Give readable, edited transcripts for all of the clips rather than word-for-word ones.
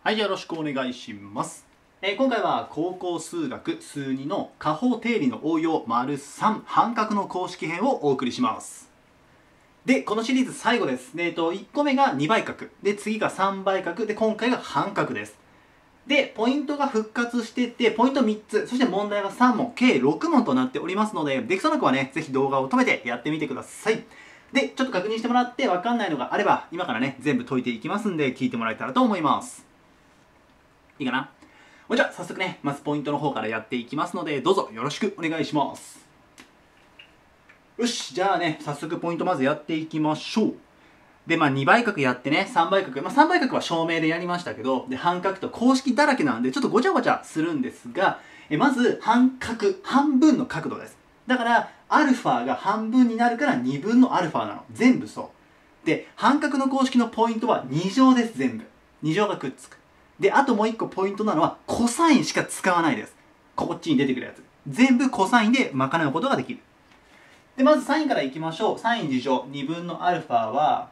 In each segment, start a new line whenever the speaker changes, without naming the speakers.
はい、よろしくお願いします。今回は高校数学数2の加法定理の応用 ③ 半角の公式編をお送りします。で、このシリーズ最後です。1個目が2倍角。で、次が3倍角。で、今回が半角です。で、ポイントが復活してて、ポイント3つ、そして問題が3問、計6問となっておりますので、できそうな子はね、ぜひ動画を止めてやってみてください。で、ちょっと確認してもらって分かんないのがあれば、今からね、全部解いていきますんで、聞いてもらえたらと思います。いいかな？じゃあ早速ね、まずポイントの方からやっていきますので、どうぞよろしくお願いします。よし、じゃあね、早速ポイントまずやっていきましょう。で、2倍角やってね、3倍角。3倍角は証明でやりましたけど、で、半角と公式だらけなんで、ちょっとごちゃごちゃするんですが、まず、半角、半分の角度です。だから、アルファが半分になるから2分のアルファなの。全部そう。で、半角の公式のポイントは2乗です、全部。2乗がくっつく。で、あともう1個ポイントなのは、コサインしか使わないです。こっちに出てくるやつ。全部コサインで賄うことができる。で、まずサインからいきましょう。サイン2乗、2分のアルファは、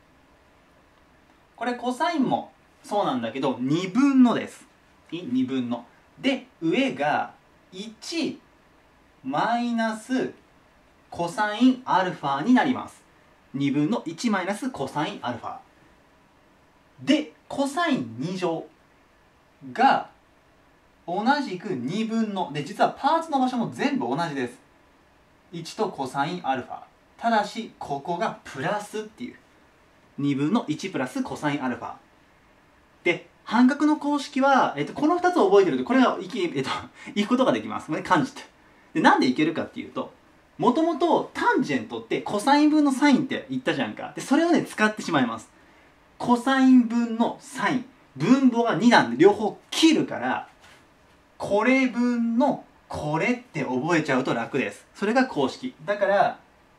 これコサインもそうなんだけど、2分のです。2分の。で、上が1マイナスコサインアルファになります。2分の1マイナスコサインアルファ。で、コサイン2乗が同じく2分の、で、実はパーツの場所も全部同じです。1とコサインアルファ。ただし、ここがプラスっていう。2分の1プラスコサインアルファ。で、半角の公式は、この2つを覚えてると、これがいくことができます。これ感じて。で、なんでいけるかっていうと、もともとタンジェントってコサイン分のサインって言ったじゃんか。で、それをね、使ってしまいます。コサイン分のサイン。分母が2なんで両方切るから、これ分のこれって覚えちゃうと楽です。それが公式。だから、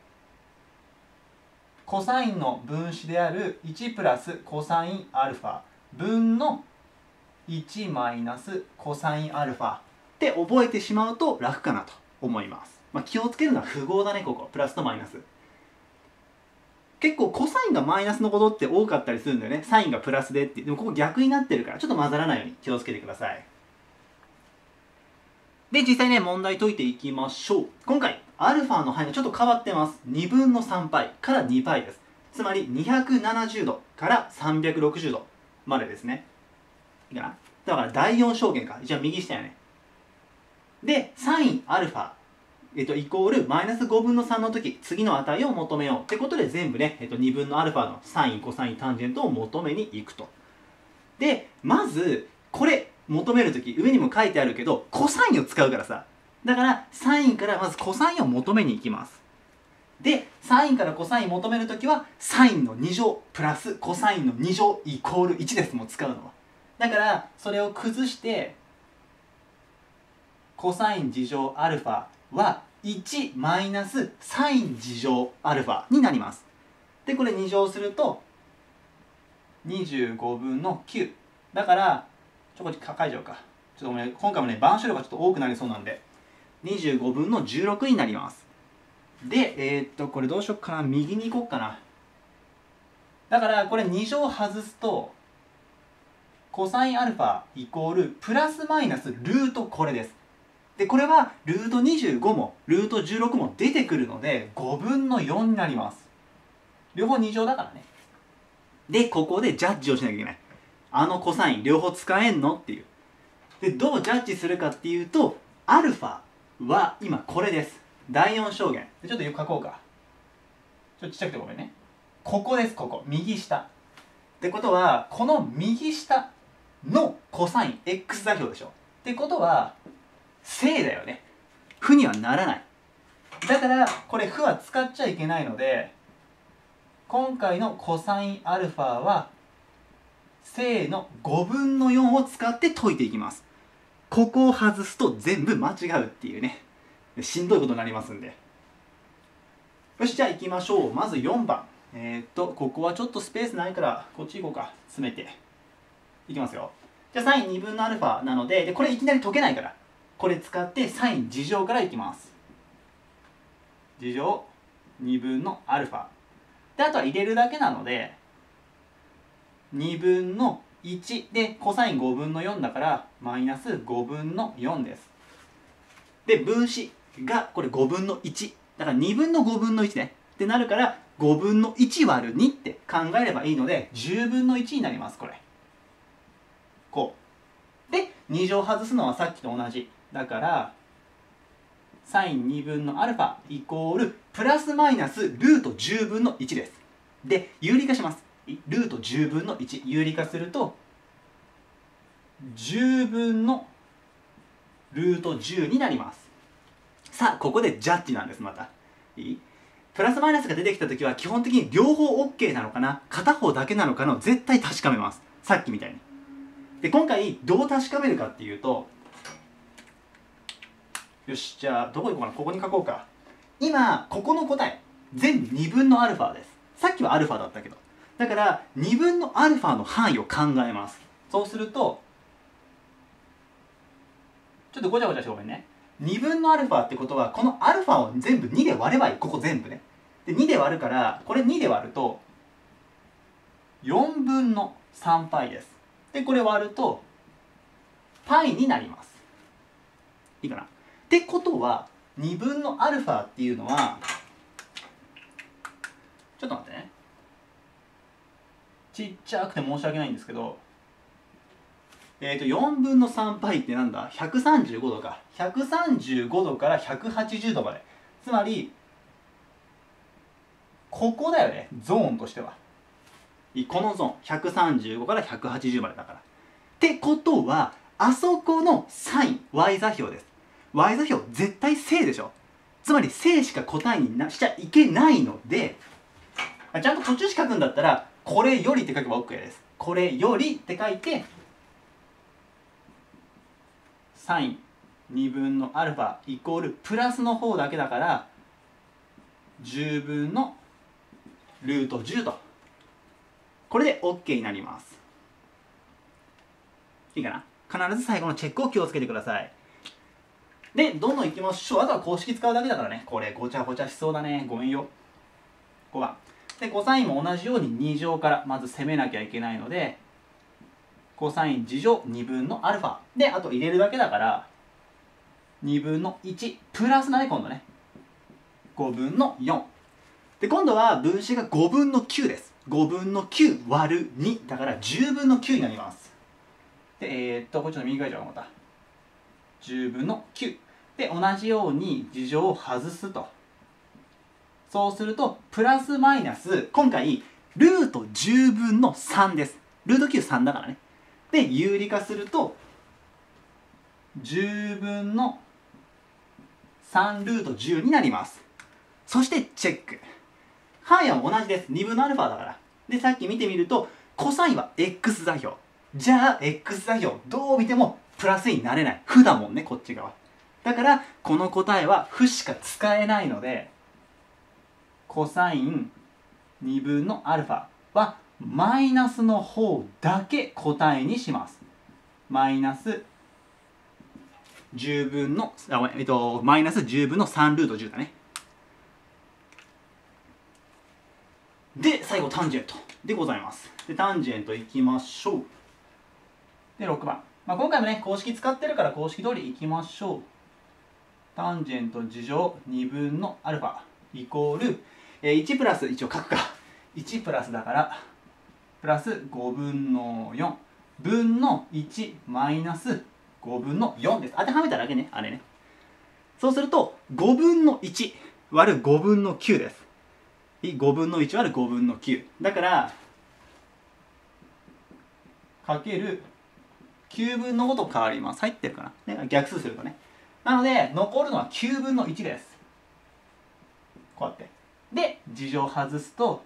コサインの分子である1プラスコサインアルファ分の1マイナスコサインアルファって覚えてしまうと楽かなと思います。気をつけるのは符号だね、ここ。プラスとマイナス。結構コサインがマイナスのことって多かったりするんだよね。サインがプラスでって。でもここ逆になってるから、ちょっと混ざらないように気をつけてください。で、実際ね、問題解いていきましょう。今回、アルファの範囲がちょっと変わってます。2分の 3π から 2π です。つまり、270度から360度までですね。いいかな？だから、第4象限か。一応右下やね。で、サインアルファ、イコールマイナス5分の3の時、次の値を求めよう。ってことで、全部ね、2分のアルファのサイン、コサイン、タンジェントを求めに行くと。で、まず、これ、求めるとき、上にも書いてあるけど、コサインを使うからさ。だから、サインからまずコサインを求めに行きます。で、サインからコサイン求めるときは、サインの2乗プラスコサインの2乗イコール1です、もう使うのは。だから、それを崩して、コサイン2乗アルファは1マイナスサイン2乗アルファになります。で、これ2乗すると、25分の9。だから、こっち書いちゃおうか。ちょっとごめん、今回もね、番手量がちょっと多くなりそうなんで、25分の16になります。で、これどうしよっかな。右に行こうかな。だから、これ2乗外すと、コサインアルファイコールプラスマイナスルートこれです。で、これはルート25もルート16も出てくるので、5分の4になります。両方2乗だからね。で、ここでジャッジをしなきゃいけない。あのコサイン両方使えんのっていう。で、どうジャッジするかっていうと、アルファは今これです。第4象限。ちょっとよく書こうか。ちょっとちっちゃくてごめんね。ここです、ここ。右下。ってことは、この右下のコサイン x 座標でしょ。ってことは、正だよね。負にはならない。だから、これ負は使っちゃいけないので、今回のコサインアルファは、正の5分の4を使って解いていきます。ここを外すと全部間違うっていうね。しんどいことになりますんで。よし、じゃあ行きましょう。まず4番。ここはちょっとスペースないから、こっち行こうか。詰めて。いきますよ。じゃあサイン2分のアルファなので、これいきなり解けないから、これ使ってサイン2乗からいきます。2乗2分のアルファ。で、あとは入れるだけなので、2分の 1でコサイン5分の4だからマイナス5分の4です。で分子がこれ5分の1だから2分の5分の1ねってなるから5分の1割る2って考えればいいので10分の1になります。これこうで2乗外すのはさっきと同じだからサイン2分のアルファイコールプラスマイナスルート10分の1です。で有理化します。ルート10分の1有理化すると10分のルート10になります。さあここでジャッジなんです。またいいプラスマイナスが出てきた時は基本的に両方 OK なのかな片方だけなのかの絶対確かめます。さっきみたいに。で今回どう確かめるかっていうと、よしじゃあどこ行こうかな。ここに書こうか。今ここの答え全部2分のアルファです。さっきはアルファだったけどだから2分のアルファの範囲を考えます。そうするとちょっとごちゃごちゃしてごめんね。2分のアルファってことはこのアルファを全部2で割ればいい。ここ全部ね。で2で割るからこれ2で割ると4分の 3π です。でこれ割ると π になります。いいかな。ってことは2分のアルファっていうのはちょっと待ってね。ちっちゃくて申し訳ないんですけど4分の 3π ってなんだ ?135 度か。135度から180度まで。つまりここだよね。ゾーンとしてはこのゾーン135から180までだから。ってことはあそこのサイン y 座標です。 y 座標絶対正でしょ。つまり正しか答えにしちゃいけないのでちゃんと途中詞書くんだったらこれよりって書けば OK です。これよりって書いてサイン2分のアルファイコールプラスの方だけだから10分のルート10とこれで OK になります。いいかな。必ず最後のチェックを気をつけてください。でどんどんいきましょう。あとは公式使うだけだからね。これごちゃごちゃしそうだね。ごめんよ。5番でコサインも同じように2乗からまず攻めなきゃいけないのでコサイン2乗2分のアルファであと入れるだけだから2分の1プラスだね。今度ね5分の4で今度は分子が5分の9です。5分の9割る2だから10分の9になります。でこれちょっと右側じゃんまた10分の9で同じように2乗を外すとそうするとプラスマイナス今回ルート10分の3です。ルート93だからね。で有理化すると10分の3ルート10になります。そしてチェック範囲は同じです。2分のアルファだから。でさっき見てみるとコサインは x 座標じゃあ x 座標どう見てもプラスになれない負だもんね。こっち側だからこの答えは負しか使えないのでコサイン2分のアルファはマイナスの方だけ答えにします。マイナス10分のマイナス10分の3ルート10だね。で最後タンジェントでございます。でタンジェントいきましょう。で6番、今回もね公式使ってるから公式通りいきましょう。タンジェント2乗2分のアルファイコール1プラス一応書くか1プラスだからプラス5分の4分の1マイナス5分の4です。当てはめただけねあれね。そうすると5分の1割る5分の9です。5分の1割る5分の9だからかける9分の5と変わります。入ってるかな、ね、逆数するとね。なので残るのは9分の1です。こうやってで2乗外すと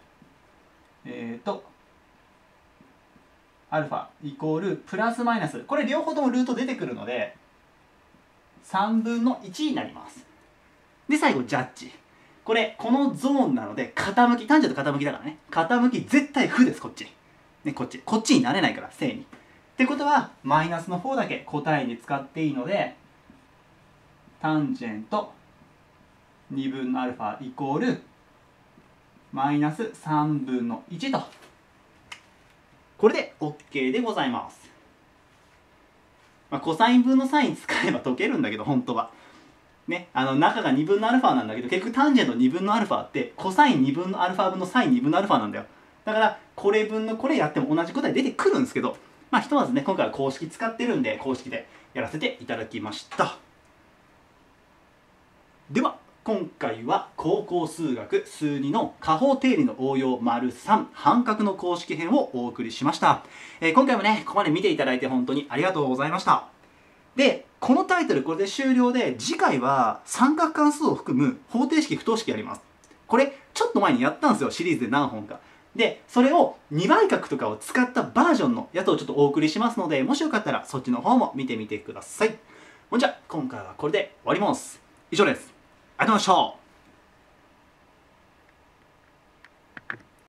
アルファイコールプラスマイナスこれ両方ともルート出てくるので3分の1になります。で最後ジャッジこのゾーンなので傾きタンジェント傾きだからね傾き絶対負です。こっちねこっちになれないから正にってことはマイナスの方だけ答えに使っていいのでタンジェント2分のアルファイコールマイナス3分の1とこれで OK でございます。コサイン分のサイン使えば解けるんだけど、本当は。ね、中が2分のアルファなんだけど、結局タンジェント2分のアルファってコサイン2分のアルファ分のサイン2分のアルファなんだよ。だからこれ分のこれやっても同じ答え出てくるんですけど、ひとまずね、今回は公式使ってるんで公式でやらせていただきました。では今回は高校数学数2の加法定理の応用 ③ 半角の公式編をお送りしました。今回もね、ここまで見ていただいて本当にありがとうございました。で、このタイトルこれで終了で、次回は三角関数を含む方程式不等式やります。これちょっと前にやったんですよ、シリーズで何本か。で、それを2倍角とかを使ったバージョンのやつをちょっとお送りしますので、もしよかったらそっちの方も見てみてください。ほんじゃ今回はこれで終わります。以上です。ありがとうございました。